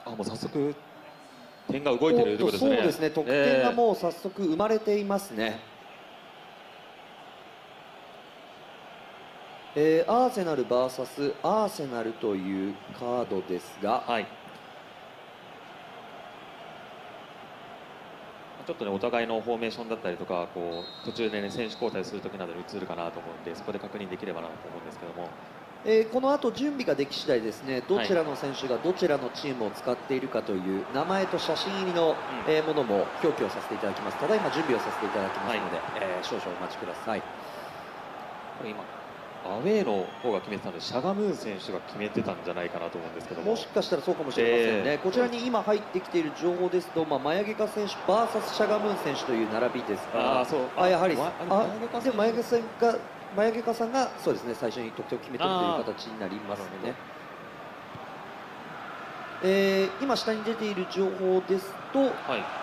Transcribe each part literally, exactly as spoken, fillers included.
あ、もう早速点が動いているということですね。 そうですね、得点がもう早速生まれていますね。えー、アーセナル ブイエス アーセナルというカードですが、 はい、ちょっとね、お互いのフォーメーションだったりとか、こう途中で、ね、選手交代するときなどに映るかなと思うので、そこで確認できればなと思うんですけども、 えー、この後準備ができ次第ですね、どちらの選手がどちらのチームを使っているかという名前と写真入りの、うん、えー、ものも表記をさせていただきます。ただいま準備をさせていただきますので、はい、えー、少々お待ちください。 これ今アウェーの方が決めてたので、シャガムーン選手が決めてたんじゃないかなと思うんですけども、 もしかしたらそうかもしれませんね、えー、こちらに今入ってきている情報ですと、まあ、マヤゲカ選手 ブイエス シャガムーン選手という並びですが、あそうあやはりあでマヤゲカさんがマヤゲカさんがそうですね、最初に得点を決めているという形になりますね。えー、今下に出ている情報ですと、はい、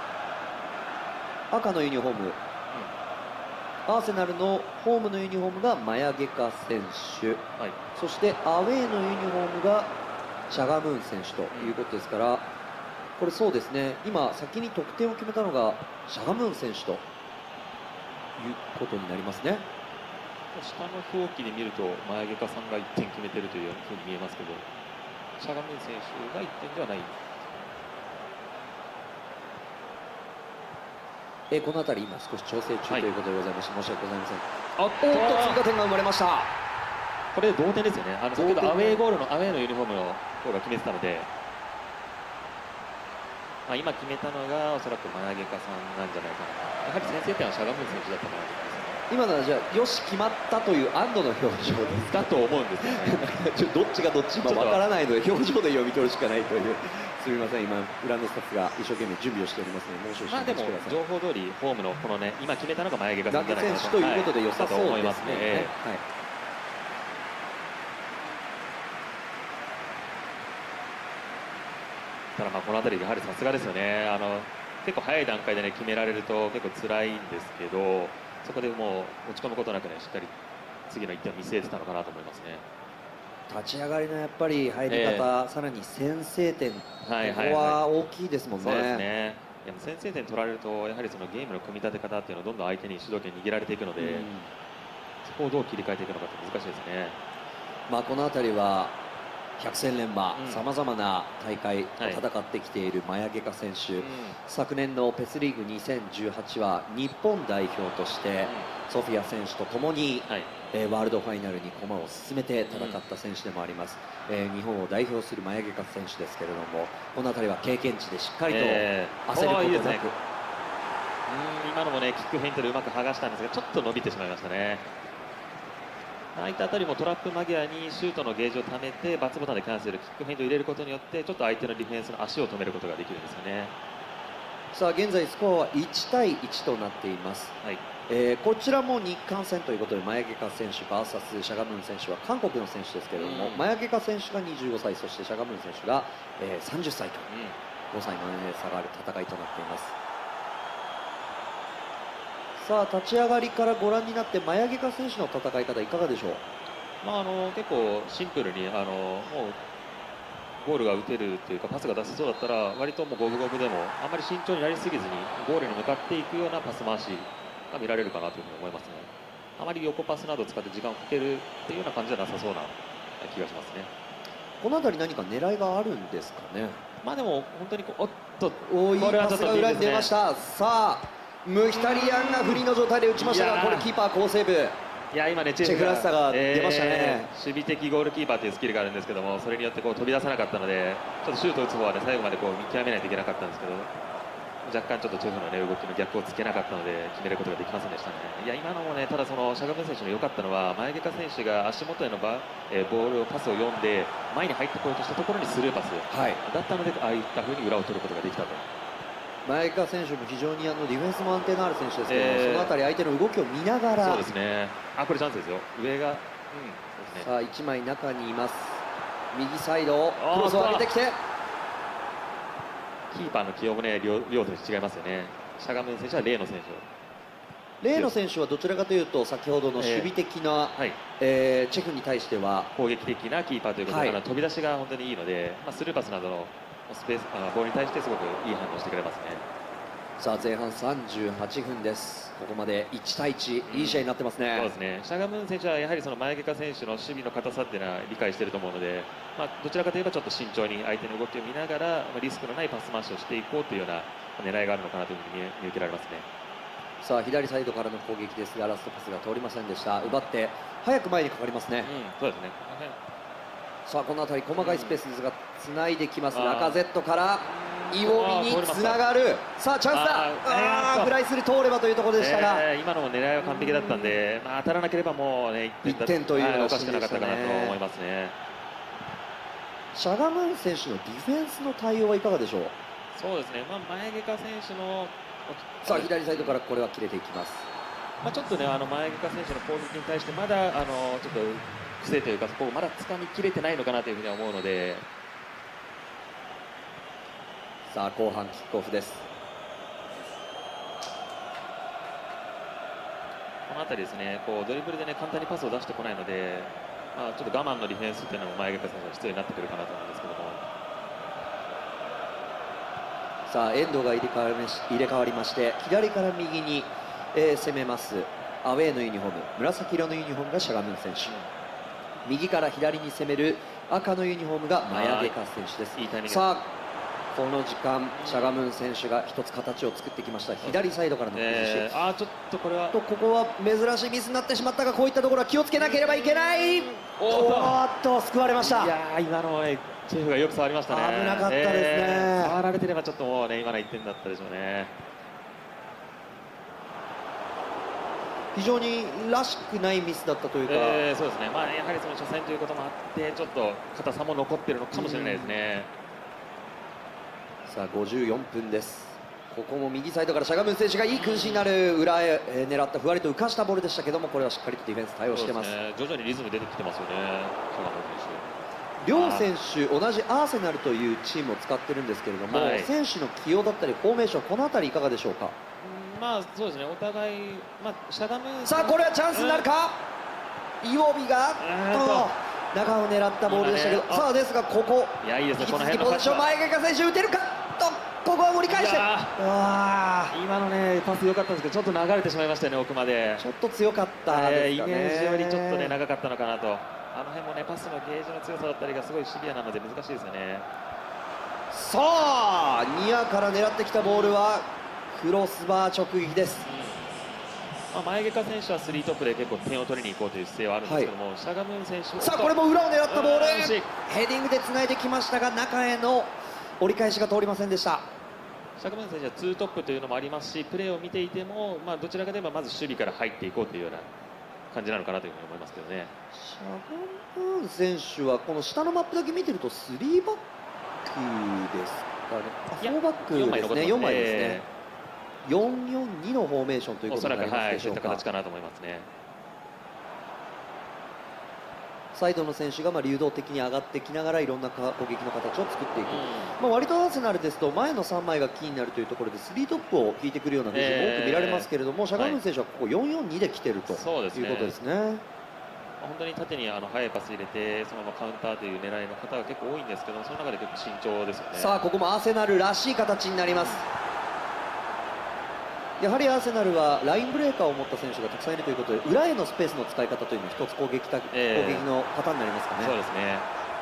赤のユニフォーム、アーセナルのホームのユニフォームがマヤゲカ選手、はい、そしてアウェーのユニフォームがシャガムーン選手ということですから、うん、これそうですね、今先に得点を決めたのがシャガムーン選手ということになりますね。 下の表記で見るとマヤゲカさんがいってん決めているというふうに見えますけど、シャガムーン選手がいってんではない。 えー、この辺り今少し調整中ということでございまして、はい、申し訳ございません。あっと追加点が生まれました。 これ同点ですよね。あの先ほどアウェーゴールのアウェーのユニフォームの方が決めてたので、まあ、今決めたのがおそらくマヤゲカさんなんじゃないかな。やはり先制点はシャガムーン選手だったかなと思いますね。 今のはじゃあよし決まったという安堵の表情ですだと思うんですよね。 ちょどっちがどっちかわからないので表情で読み取るしかないという。すみません、今裏のスタッフが一生懸命準備をしておりますので、申し訳ないです。 まあでも情報通りホームのこのね、今決めたのがマヤゲカさんじゃないかなということで良さそうですね。 ただまあこの辺りやはりさすがですよね。あの結構早い段階でね決められると結構辛いんですけど、そこでもう落ち込むことなくねしっかり次のいってんを見据えてたのかなと思いますね。 立ち上がりのやっぱり入り方、えー、さらに先制点、ここは大きいですもんね。 そうですね。いや先制点取られるとやはりそのゲームの組み立て方っていうのをどんどん相手に主導権握られていくので、うん、そこをどう切り替えていくのかって難しいですね。 まあこの辺りは百戦錬磨、さまざまな大会を戦ってきているマヤゲカ選手、うん、昨年のペスリーグにせんじゅうはちは日本代表としてソフィア選手とともに、はい、えー、ワールドファイナルに駒を進めて戦った選手でもあります、うん、えー、日本を代表するマヤゲカ選手ですけれども、この辺りは経験値でしっかりと焦ることなく、えーいいですね、 うん、今のもねキックフェイントでうまく剥がしたんですがちょっと伸びてしまいましたね。ああいったあたりもトラップ間際にシュートのゲージを貯めてバツボタンでキャンセル、キックフェイントを入れることによってちょっと相手のディフェンスの足を止めることができるんですよね。 さあ現在スコアはいちたいいちとなっています、はい、えー、こちらも日韓戦ということでマヤゲカ選手 ブイエス シャガムーン選手は韓国の選手ですけれども、うん、マヤゲカ選手がにじゅうごさい、そしてシャガムーン選手が、えー、さんじゅっさいと、うん、ごさいの年齢差がある戦いとなっています。さあ立ち上がりからご覧になってマヤゲカ選手の戦い方いかがでしょう。 まあ、あの結構シンプルにあのもうゴールが打てるというかパスが出せそうだったら割ともう五分五分でもあんまり慎重になりすぎずにゴールに向かっていくようなパス回しが見られるかなというふうに思いますね。あまり横パスなどを使って時間をかけるっていうような感じじゃなさそうな気がしますね。 この辺り何か狙いがあるんですかね。 まあでも本当にこうおっとおいいパスが裏に出ました。さあムヒタリアンがフリーの状態で打ちましたが、これキーパー好セーブ。 いや今ねチェフらしさが出ましたね、 えー、守備的ゴールキーパーというスキルがあるんですけども、それによってこう飛び出さなかったのでちょっとシュートを打つ方は、ね、最後までこう見極めないといけなかったんですけど、若干ちょっとチェフの、ね、動きの逆をつけなかったので決めることができませんでしたね。いや今のもね、ただそのシャガムーン選手の良かったのはマヤゲカ選手が足元へのバ、えー、ボールをパスを読んで前に入ってこようとしたところにスルーパス、はい、だったのでああいった風に裏を取ることができたと。 マヤゲカ選手も非常にあのディフェンスも安定のある選手ですけども、えー、そのあたり相手の動きを見ながら、 そうですね、あこれチャンスですよ、上が、うん、 そうですね、さあいちまい中にいます、右サイドクロスを上げてきて、 キーパーの起用もね両両選手違いますよね。シャガムーン選手はレイの選手、 レイの選手はどちらかというと先ほどの守備的な、えーはいえー、チェフに対しては攻撃的なキーパーということで、はい、飛び出しが本当にいいので、まあ、スルーパスなどのスペースあボールに対してすごくいい反応してくれますね。 さあ前半さんじゅうはちふんです。ここまでいちたいいち、いい試合になってますね。 そうですね。シャガムーン選手はやはりその前毛選手の守備の硬さっていうのは理解していると思うので、まあ、どちらかといえばちょっと慎重に相手の動きを見ながら、まあ、リスクのないパス回しをしていこうというような狙いがあるのかなというふうに見受けられますね。 さあ左サイドからの攻撃ですがラストパスが通りませんでした。奪って早く前にかかりますね。 うん、そうですね。 さあこの辺り細かいスペースですがつないできます。ラカゼットからイオビにつながる。さあチャンスだ。あーフライする通ればというところでしたが、 えー、今のも狙いは完璧だったんで、まあ、当たらなければもう、ね、 いってんというのがおかしくなかったかなと思いますね。 シャガムーン選手のディフェンスの対応はいかがでしょう。 そうですね、まあ、前毛選手のさあ左サイドからこれは切れていきます。 まあ、ちょっとねあの前毛選手の攻撃に対してまだあのちょっと癖というかそこをまだ掴みきれてないのかなというふうには思うので。 さあ後半キックオフです。 この辺りですね、こうドリブルでね簡単にパスを出してこないので、まあ、ちょっと我慢のディフェンスっていうのも前毛選手は必要になってくるかなと思うんですけども。 さあ遠藤が入れ替わりまし入れ替わりまして左から右に、えー、攻めます。アウェーのユニフォーム紫色のユニフォームがシャガムーン選手、右から左に攻める赤のユニフォームがマヤゲカ選手です。 いいタイミング。 さあこの時間シャガムーン選手が一つ形を作ってきました。左サイドからの崩し、 えー、あちょっとこれはとここは珍しいミスになってしまったがこういったところは気をつけなければいけない。おーっと救われました。 いやー今の、ね、チェフがよく触りましたね。 危なかったですね、 えー、触られてればちょっともうね今のいってんだったでしょうね。 非常にらしくないミスだったというか、 えー、そうですね、まあ、やはりその初戦ということもあってちょっと硬さも残っているのかもしれないですね。 さあごじゅうよんぷんです。ここも右サイドからシャガムーン選手がいい崩しになる裏へ、えー、狙ったふわりと浮かしたボールでしたけどもこれはしっかりとディフェンス対応してます。 ね、徐々にリズム出てきてますよね、シャガムーン選手。 両選手同じアーセナルというチームを使ってるんですけれども、はい、選手の起用だったりフォーメーションこの辺りいかがでしょうか。 まあそうですね、お互い、まあ、シャガムーンさあこれはチャンスになるか、うん、イオビが中を狙ったボールでしたけど、ね、さあですがここいやいいですね、この辺のポジション前が選手打てるかとここは盛り返して、 今のねパス良かったんですけどちょっと流れてしまいましたよね、奥まで。 ちょっと強かったですかね、 えー、イメージよりちょっとね長かったのかなと。あの辺もねパスのゲージの強さだったりがすごいシビアなので難しいですよね。 さあニアから狙ってきたボールはクロスバー直撃です。 まあ、前毛選手はスリートップで結構点を取りに行こうという姿勢はあるんですけども、はい、シャガムーン選手さあこれも裏を狙ったボール、ヘディングでつないできましたが中への折り返しが通りませんでした。 シャガムーン選手はツートップというのもありますしプレーを見ていても、まあ、どちらかといえばまず守備から入っていこうというような感じなのかなというふうに思いますけどね。 シャガムーン選手はこの下のマップだけ見てるとスリーバックですかね。あフォーバックですね。よんまいですね。よんよんにのフォーメーションということになりますでしょうか。 そういった形かなと思いますね。 サイドの選手がまあ流動的に上がってきながらいろんな攻撃の形を作っていく、まあ割とアーセナルですと前のさんまいがキーになるというところでスリートップを引いてくるような布陣も多く見られますけれども、シャガムーン選手はここよんよんにで来ているということですね。本当に縦にあの速いパス入れてそのままカウンターという狙いの方が結構多いんですけどその中で結構慎重ですよね。 さあここもアーセナルらしい形になります。やはりアーセナルはラインブレーカーを持った選手がたくさんいるということで裏へのスペースの使い方というのは一つ攻撃た、えー、攻撃のパターンになりますかね。 そうですね。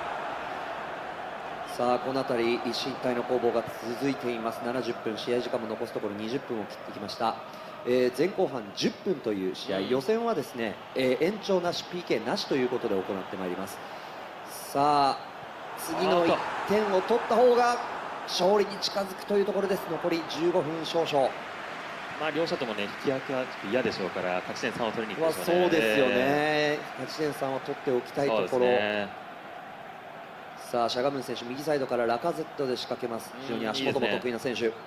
さあこの辺り一進一退の攻防が続いています。ななじゅっぷん試合時間も残すところにじゅっぷんを切ってきました。えー、前後半じゅっぷんという試合、うん、予選はですね、えー、延長なし ピーケー なしということで行ってまいります。さあ次のいってんを取った方が勝利に近づくというところです。残りじゅうごふん少々。 まあ両者ともね引き分けは嫌でしょうから勝ち点さんを取りに行くでしょうね。 そうですよね。勝ち点さんを取っておきたいところ。ね、さあシャガムーン選手右サイドからラカゼットで仕掛けます。非常に足元も得意な選手。いいですね、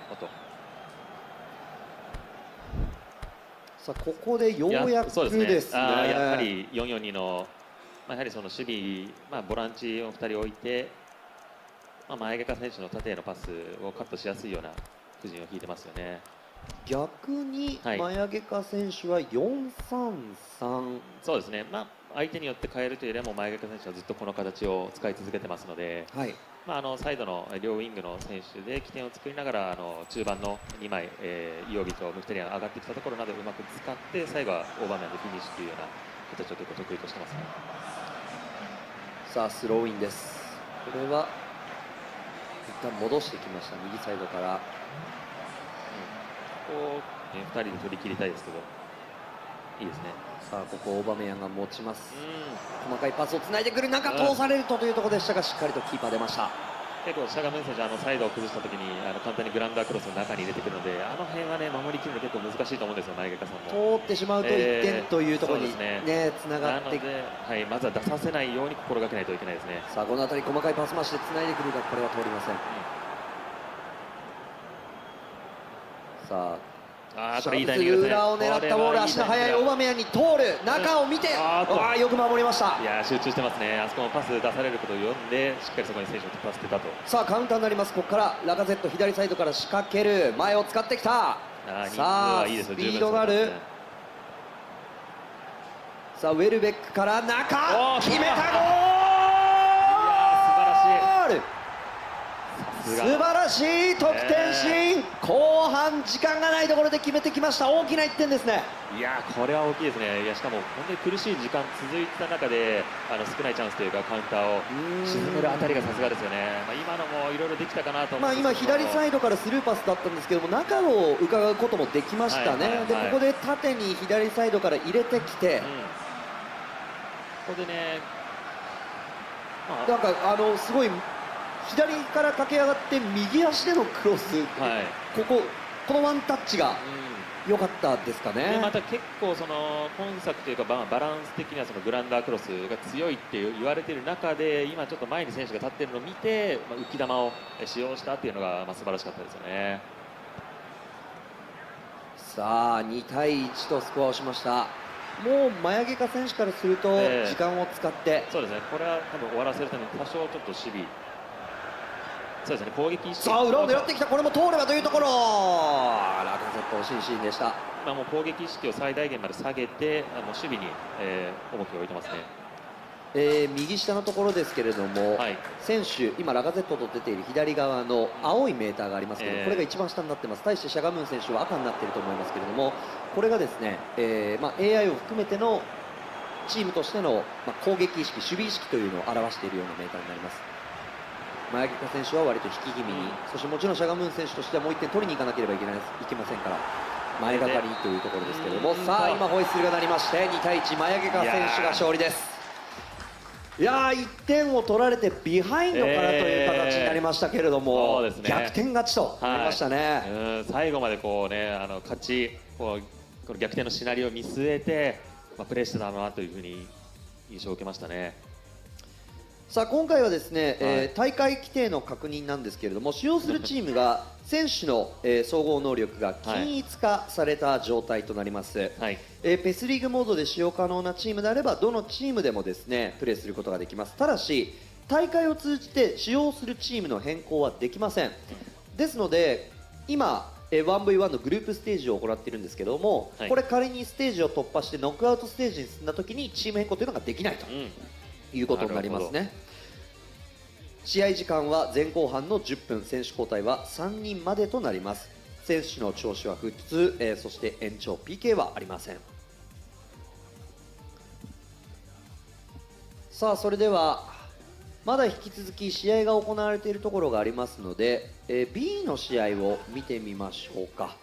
さあここでようやくですね。 や, やはりよんよんにの、まあ、やはりその守備、まあ、ボランチをふたり置いて、まあ、前毛選手の縦へのパスをカットしやすいような布陣を引いてますよね。 逆にマヤゲカ選手はよんさんさん、 そうですね、まあ、相手によって変えるというよりはもうマヤゲカ選手はずっとこの形を使い続けてますので、 はい、 まあ、あのサイドの両ウイングの選手で起点を作りながらあの中盤のにまい、えー、イオビとムフテリアが上がってきたところなどうまく使って最後はオーバーマンでフィニッシュというような形を結構得意としてますね。 さあスローインです。これは一旦戻してきました。右サイドから、うん、 ここ、ね、ふたりで取り切りたいですけどいいですね。 さあここオーバメヤンが持ちます。細かいパスをつないでくる中通されるとというところでしたがしっかりとキーパー出ました。 結構シャガムン選手あのサイドを崩した時にあの簡単にグラウンダークロスの中に入れてくるのであの辺はね守りきるの結構難しいと思うんですよ前川さんも。 通ってしまうといってんというところにねねつながっていく。 はい、まずは出させないように心がけないといけないですね。 さあこの辺り細かいパス回しでつないでくるがこれは通りません。うん、さああシャルツ裏を狙ったボール、足の速いオーバメヤンに通る、中を見て、ああよく守りました。 いや集中してますね。あそこのパス出されることを読んでしっかりそこに選手を突破してたと。 さあカウンターになります。ここからラカゼット左サイドから仕掛ける、前を使ってきた。さあスピードがある。さあウェルベックから中決めたゴール。素晴らしい得点シーン、後半時間がないところで決めてきました。大きないってんですね。 いやこれは大きいですね。いやしかも本当に苦しい時間続いてた中であの少ないチャンスというかカウンターを沈めるあたりがさすがですよね。まあ、今のもいろいろできたかなと思うんですけど、 まあ今左サイドからスルーパスだったんですけども中を伺うこともできましたね。でここで縦に左サイドから入れてきて、うん、 ここでね、 まあ、なんかあのすごい左から駆け上がって右足でのクロス、はい、こここのワンタッチが良かったですかね。 でまた結構その今作というかバランス的にはそのグラウンダークロスが強いって言われている中で今ちょっと前に選手が立っているのを見て、まあ、浮き球を使用したっていうのがまあ素晴らしかったですよね。 さあにたいいちとスコアをしました。もうマヤゲカ選手からすると時間を使って、えー、 そうですね。これは多分終わらせるために多少ちょっと守備そうですね、攻撃意識。 さあ裏を狙ってきた。これも通ればというところ、ラカゼット惜しいシーンでした。 まあもう攻撃意識を最大限まで下げてあの守備に、えー、重きを置いてますね。 えー、右下のところですけれども、はい、選手今ラカゼットと出ている左側の青いメーターがありますけど、えー、これが一番下になってます。対してシャガムーン選手は赤になっていると思いますけれども、これがですね、えーまあ、エーアイ を含めてのチームとしての、まあ、攻撃意識守備意識というのを表しているようなメーターになります。マヤゲカ選手は割と引き気味に、うん、そしてもちろんシャガムーン選手としてはもういってん取りに行かなければいけないいけませんから前がかりというところですけれども、さあ今ホイッスルが鳴りましてにたいいちマヤゲカ選手が勝利です。いやーいってんを取られてビハインドからという形になりましたけれども、えーね、逆転勝ちとなりましたね。 はい、うん最後までこうねあの勝ちこうこの逆転のシナリオを見据えて、まあ、プレーしてたなというふうに印象を受けましたね。 さあ今回はですね、はい、えー、大会規定の確認なんですけれども使用するチームが選手の、えー、総合能力が均一化された状態となります、はい、えー、ペスリーグモードで使用可能なチームであればどのチームでもですねプレーすることができます。ただし大会を通じて使用するチームの変更はできません。ですので今えー、ワンブイワン のグループステージを行っているんですけども、はい、これ仮にステージを突破してノックアウトステージに進んだ時にチーム変更というのができないと、うんいうことになりますね。試合時間は前後半のじゅっぷん、選手交代はさんにんまでとなります。選手の調子は普通、えー、そして延長 ピーケー はありません。さあそれではまだ引き続き試合が行われているところがありますので、えー、ビー の試合を見てみましょうか。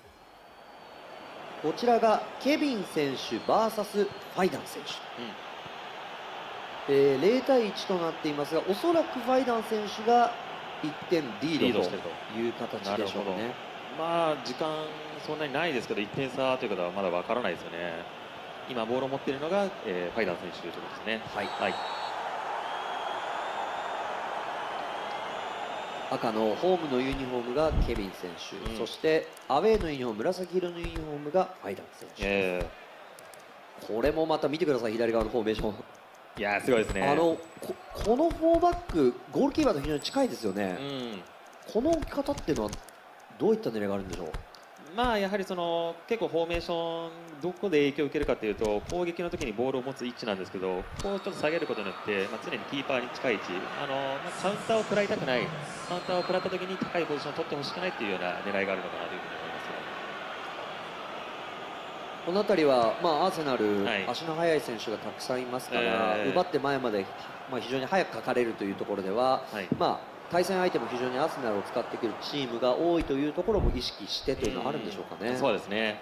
こちらがケビン選手 ブイエス ファイダン選手、うんえー、ゼロたいいちとなっていますが、おそらくファイダン選手がいってんリードという形でしょうね。 まあ時間そんなにないですけどいってん差ということはまだわからないですよね。今ボールを持っているのが、えー、ファイダン選手ということですね。はい、はい、 赤のホームのユニフォームがケビン選手、うん、そしてアウェーのユニフォーム紫色のユニフォームがファイダン選手、えー、これもまた見てください。左側のフォーメーションいやすごいですね。 あの こ, このフォーバックゴールキーパーと非常に近いですよね、うん、この置き方っていうのはどういった狙いがあるんでしょう。 まあやはりその結構フォーメーションどこで影響を受けるかというと攻撃の時にボールを持つ位置なんですけど、こうちょっと下げることによって、まあ、常にキーパーに近い位置、あのまあ、カウンターを食らいたくない、カウンターを食らった時に高いポジションを取ってほしくないというような狙いがあるのかなというふうに思います。 この辺りは、まあ、アーセナル、 はい、 足の速い選手がたくさんいますから、 えー、 奪って前まで、まあ、非常に早くかかれるというところでは、はい、まあ対戦相手も非常にアーセナルを使ってくるチームが多いというところも意識してというのはあるんでしょうかね。 うそうですね。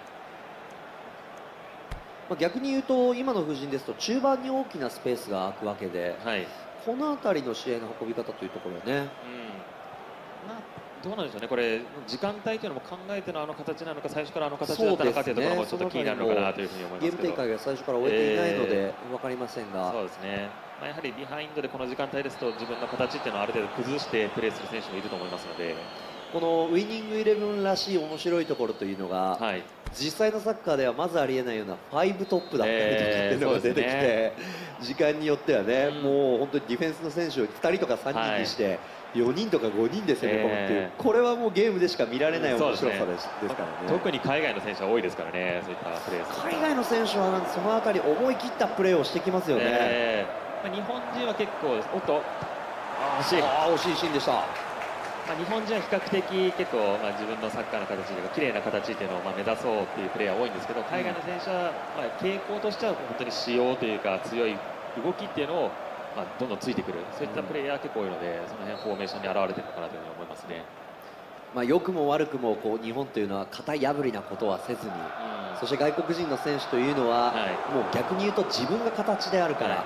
まあ逆に言うと今の布陣ですと中盤に大きなスペースが空くわけで、はい、この辺りの試合の運び方というところはね、うん、 まあ、どうなんでしょうね、これ時間帯というのも考えてのあの形なのか最初からあの形だったのかというところもちょっと気になるのかなというふうに思いますけど、 ゲーム展開が最初から終えていないので分かりませんが、 えー、そうですね、まあ、やはりビハインドでこの時間帯ですと自分の形っていうのをある程度崩してプレーする選手もいると思いますので、 このウイニングイレブンらしい面白いところというのが、はい、実際のサッカーではまずありえないようなファイブトップだったりとかっていうのが出てきて、えーね、時間によってはね、うん、もう本当にディフェンスの選手をふたりとかさんにんにして、はい、よにんとかごにんで攻め込むっていう、えー、これはもうゲームでしか見られない面白さです、ですからね。 特に海外の選手は多いですからね、そういったプレー。 海外の選手はそのあたり思い切ったプレーをしてきますよね。えー、まあ、日本人は結構おっと惜しいあ惜しいシーンでした。 まあ、日本人は比較的結構、まあ、自分のサッカーの形というか綺麗な形っていうのをまあ目指そうっていうプレーは多いんですけど、海外の選手はまあ傾向としては本当に仕様というか強い動きっていうのをまあどんどんついてくる、そういったプレーヤー結構多いので、その辺フォーメーションに表れてるのかなというふうに思いますね。 まあ良くも悪くもこう日本というのは型破りなことはせずに、うん、そして外国人の選手というのは、はい、もう逆に言うと自分が形であるから、はい、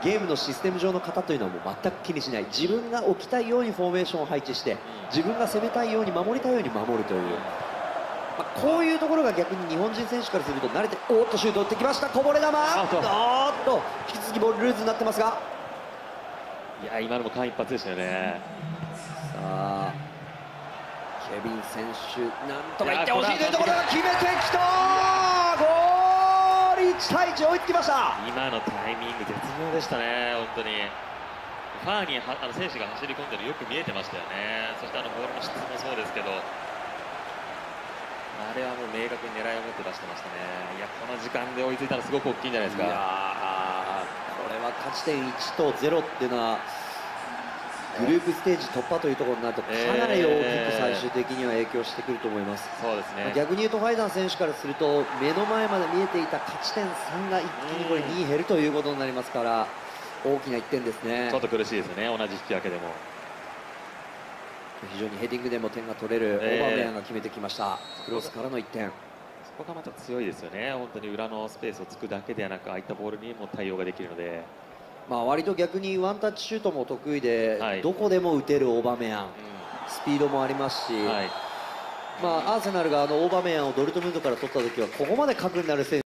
ゲームのシステム上の型というのはもう全く気にしない、自分が置きたいようにフォーメーションを配置して、自分が攻めたいように守りたいように守るという、まあ、こういうところが逆に日本人選手からすると慣れて、おっとシュート打ってきました、こぼれ球、おっと引き続きボールルーズになってますが、 いや今のも間一髪でしたよね。 さあケビン選手なんとかいってほしいというところが決めてきた、ゴールいちたいいち追いつきました。 今のタイミング絶妙でしたね、本当に。ファーにあの選手が走り込んでるのよく見えてましたよね。そしてあのボールの質もそうですけど、あれはもう明確に狙いを持って出してましたね。いやこの時間で追いついたのすごく大きいんじゃないですか。いやこれは勝ち点いちとゼロっていうのはグループステージ突破というところになるとかなり大きく最終的には影響してくると思います。 そうですね。 逆に言うとファイダー選手からすると目の前まで見えていた勝ち点さんが一気にこれに減るということになりますから、大きないってんですね。 ちょっと苦しいですね、同じ引き分けでも。 非常にヘディングでも点が取れるオーバーメアンが決めてきました、クロスからのいってん。 そこがまた強いですよね、本当に裏のスペースをつくだけではなく、ああいったボールにも対応ができるので。 まあ割と逆にワンタッチシュートも得意で、はい、どこでも打てるオーバーメアン、うん、スピードもありますし、はい、まあアーセナルがあのオーバーメアンをドルトムントから取った時はここまで核になる選手